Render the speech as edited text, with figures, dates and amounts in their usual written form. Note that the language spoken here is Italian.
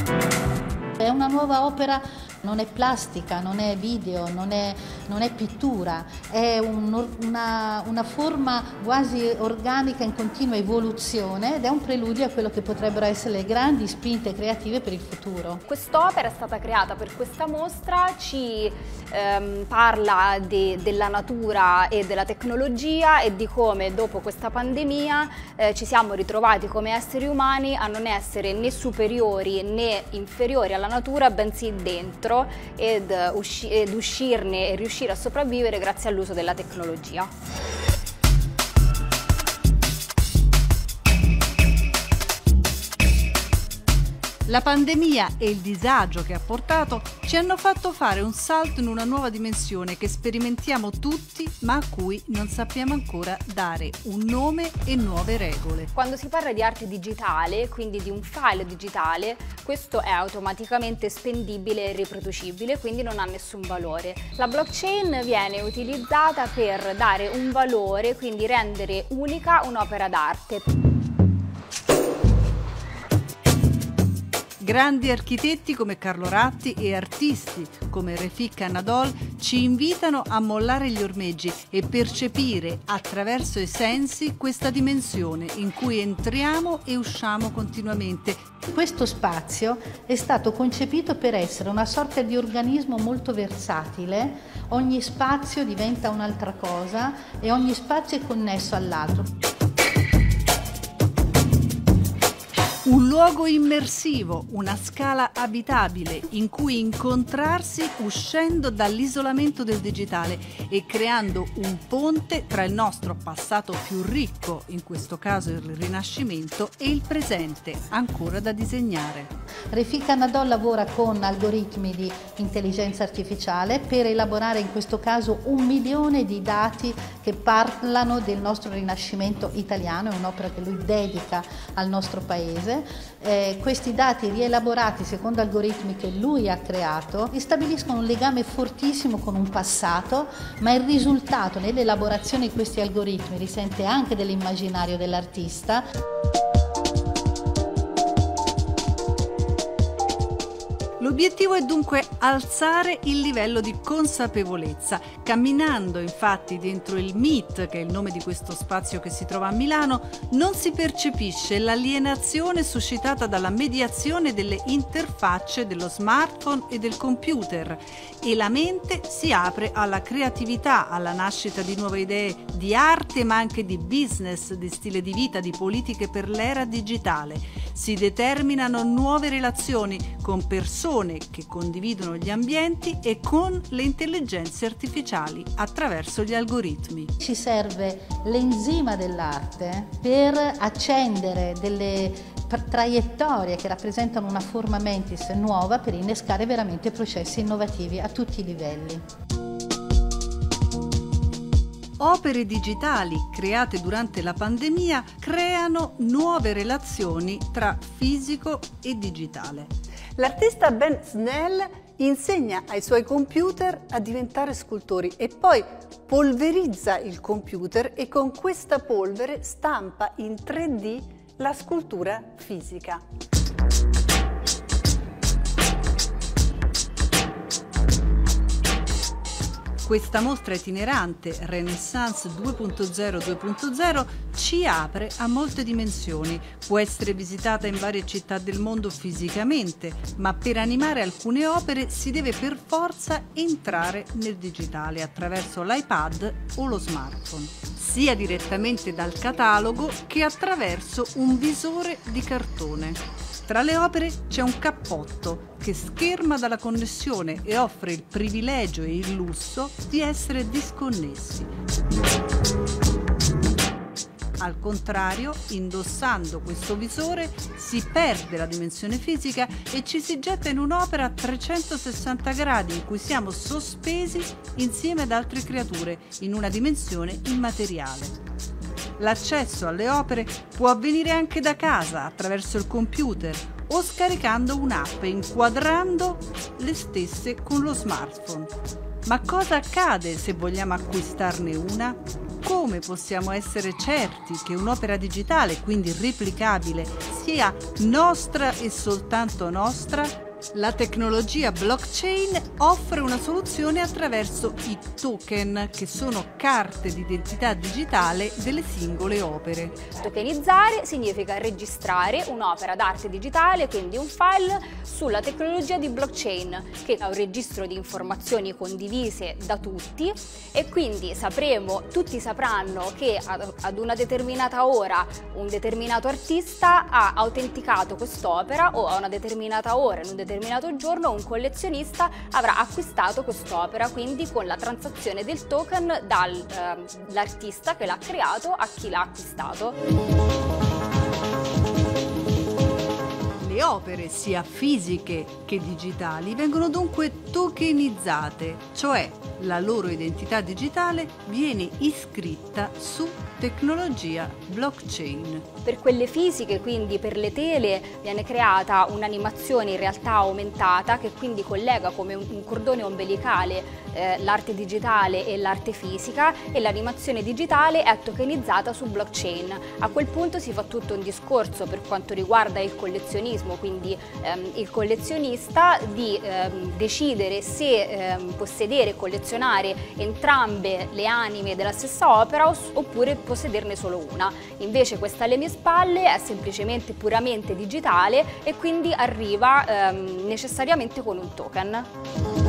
È una nuova opera, non è plastica, non è video, non è pittura, è una forma quasi organica in continua evoluzione ed è un preludio a quello che potrebbero essere le grandi spinte creative per il futuro. Quest'opera è stata creata per questa mostra, ci parla della natura e della tecnologia e di come dopo questa pandemia ci siamo ritrovati come esseri umani a non essere né superiori né inferiori alla natura, bensì dentro ed uscirne e riuscire a sopravvivere grazie all'uso della tecnologia. La pandemia e il disagio che ha portato ci hanno fatto fare un salto in una nuova dimensione che sperimentiamo tutti, ma a cui non sappiamo ancora dare un nome e nuove regole. Quando si parla di arte digitale, quindi di un file digitale, questo è automaticamente spendibile e riproducibile, quindi non ha nessun valore. La blockchain viene utilizzata per dare un valore, quindi rendere unica un'opera d'arte. Grandi architetti come Carlo Ratti e artisti come Refik Anadol ci invitano a mollare gli ormeggi e percepire attraverso i sensi questa dimensione in cui entriamo e usciamo continuamente. Questo spazio è stato concepito per essere una sorta di organismo molto versatile, ogni spazio diventa un'altra cosa e ogni spazio è connesso all'altro. Un luogo immersivo, una scala abitabile in cui incontrarsi uscendo dall'isolamento del digitale e creando un ponte tra il nostro passato più ricco, in questo caso il Rinascimento, e il presente ancora da disegnare. Refik Anadol lavora con algoritmi di intelligenza artificiale per elaborare in questo caso 1 milione di dati che parlano del nostro Rinascimento italiano, è un'opera che lui dedica al nostro paese. Questi dati rielaborati secondo algoritmi che lui ha creato stabiliscono un legame fortissimo con un passato, ma il risultato nell'elaborazione di questi algoritmi risente anche dell'immaginario dell'artista. L'obiettivo è dunque alzare il livello di consapevolezza. Camminando infatti dentro il Meet, che è il nome di questo spazio che si trova a Milano, non si percepisce l'alienazione suscitata dalla mediazione delle interfacce dello smartphone e del computer e la mente si apre alla creatività, alla nascita di nuove idee di arte ma anche di business, di stile di vita, di politiche per l'era digitale. Si determinano nuove relazioni con persone che condividono gli ambienti e con le intelligenze artificiali attraverso gli algoritmi. Ci serve l'enzima dell'arte per accendere delle traiettorie che rappresentano una forma mentis nuova per innescare veramente processi innovativi a tutti i livelli. Opere digitali create durante la pandemia creano nuove relazioni tra fisico e digitale. L'artista Ben Snell insegna ai suoi computer a diventare scultori e poi polverizza il computer e con questa polvere stampa in 3D la scultura fisica. Questa mostra itinerante Renaissance 2.0 ci apre a molte dimensioni. Può essere visitata in varie città del mondo fisicamente, ma per animare alcune opere si deve per forza entrare nel digitale attraverso l'iPad o lo smartphone, sia direttamente dal catalogo che attraverso un visore di cartone. Tra le opere c'è un cappotto che scherma dalla connessione e offre il privilegio e il lusso di essere disconnessi. Al contrario, indossando questo visore si perde la dimensione fisica e ci si getta in un'opera a 360 gradi in cui siamo sospesi insieme ad altre creature in una dimensione immateriale. L'accesso alle opere può avvenire anche da casa, attraverso il computer o scaricando un'app e inquadrando le stesse con lo smartphone. Ma cosa accade se vogliamo acquistarne una? Come? come possiamo essere certi che un'opera digitale, quindi replicabile, sia nostra e soltanto nostra? La tecnologia blockchain offre una soluzione attraverso i token, che sono carte d'identità digitale delle singole opere. Tokenizzare significa registrare un'opera d'arte digitale, quindi un file, sulla tecnologia di blockchain, che è un registro di informazioni condivise da tutti, e quindi tutti sapranno che ad una determinata ora un determinato artista ha autenticato quest'opera, o a una determinata ora, in un determinato giorno, un collezionista avrà acquistato quest'opera, quindi con la transazione del token dall'artista che l'ha creato a chi l'ha acquistato. Le opere, sia fisiche che digitali, vengono dunque tokenizzate, cioè la loro identità digitale viene iscritta su tecnologia blockchain. Per quelle fisiche, quindi per le tele, viene creata un'animazione in realtà aumentata che quindi collega come un cordone ombelicale l'arte digitale e l'arte fisica, e l'animazione digitale è tokenizzata su blockchain. A quel punto si fa tutto un discorso per quanto riguarda il collezionismo, quindi il collezionista di decidere se possedere e collezionare entrambe le anime della stessa opera oppure possederne solo una. Invece questa alle mie spalle è semplicemente puramente digitale e quindi arriva necessariamente con un token.